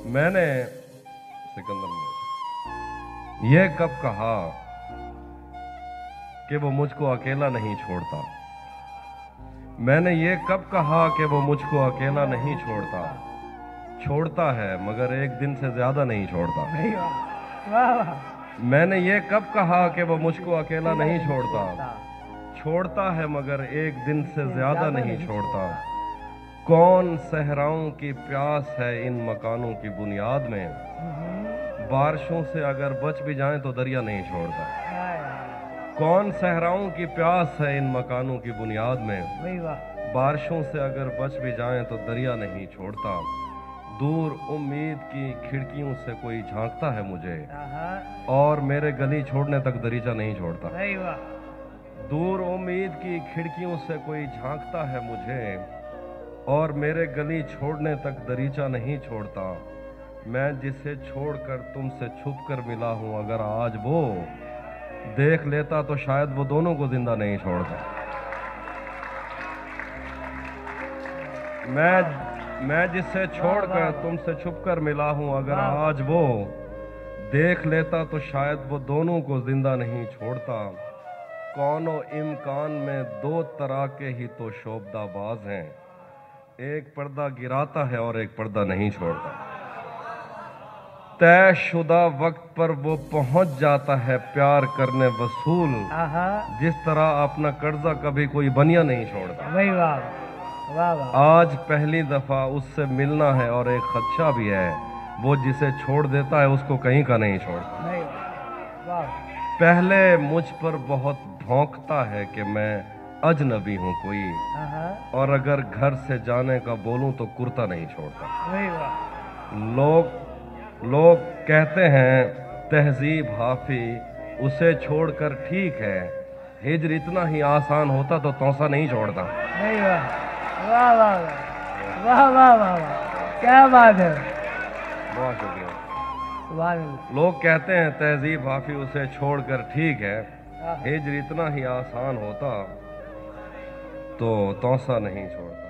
मैंने सिकंदर में ये कब कहा कि वो मुझको अकेला नहीं छोड़ता। मैंने ये कब कहा कि वो मुझको अकेला नहीं छोड़ता। छोड़ता है मगर एक दिन से ज्यादा नहीं छोड़ता। मैंने ये कब कहा कि वो मुझको अकेला नहीं छोड़ता। छोड़ता है मगर एक दिन से ज्यादा नहीं छोड़ता। कौन सहराओं की प्यास है इन मकानों की बुनियाद में। बारिशों से अगर बच भी जाएं तो दरिया नहीं छोड़ता। कौन सहराओं की प्यास है इन मकानों की बुनियाद में। बारिशों से अगर बच भी जाएं तो दरिया नहीं छोड़ता। दूर उम्मीद की खिड़कियों से कोई झांकता है मुझे और मेरे गली छोड़ने तक दरीचा नहीं छोड़ता। दूर उम्मीद की खिड़कियों से कोई झांकता है मुझे और मेरे गली छोड़ने तक दरीचा नहीं छोड़ता। मैं जिसे छोड़कर तुमसे छुप कर मिला हूं, अगर आज वो देख लेता तो शायद वो दोनों को जिंदा नहीं छोड़ता। मैं जिसे छोड़कर तुमसे छुप कर मिला हूं, अगर आज वो देख लेता तो शायद वो दोनों को जिंदा नहीं छोड़ता। कौनो इम्कान में दो तरह के ही तो शोबदाबाज हैं, एक पर्दा गिराता है और एक पर्दा नहीं छोड़ता। तयशुदा वक्त पर वो पहुंच जाता है प्यार करने वसूल, जिस तरह अपना कर्जा कभी कोई बनिया नहीं छोड़ता। आज पहली दफा उससे मिलना है और एक खदशा भी है, वो जिसे छोड़ देता है उसको कहीं का नहीं छोड़ता। पहले मुझ पर बहुत भौंकता है कि मैं अजनबी हूँ कोई, और अगर घर से जाने का बोलूं तो कुर्ता नहीं छोड़ता। लोग कहते हैं तहजीब हाफी उसे छोड़कर ठीक है, हिजर इतना ही आसान होता तो तौसा नहीं छोड़ता। वाह वाह वाह वाह वाह वाह, क्या बात है। बहुत शुक्रिया। लोग कहते हैं तहजीब हाफी उसे छोड़कर ठीक है, हिजर इतना ही आसान होता तो तौसा नहीं छोड़ता।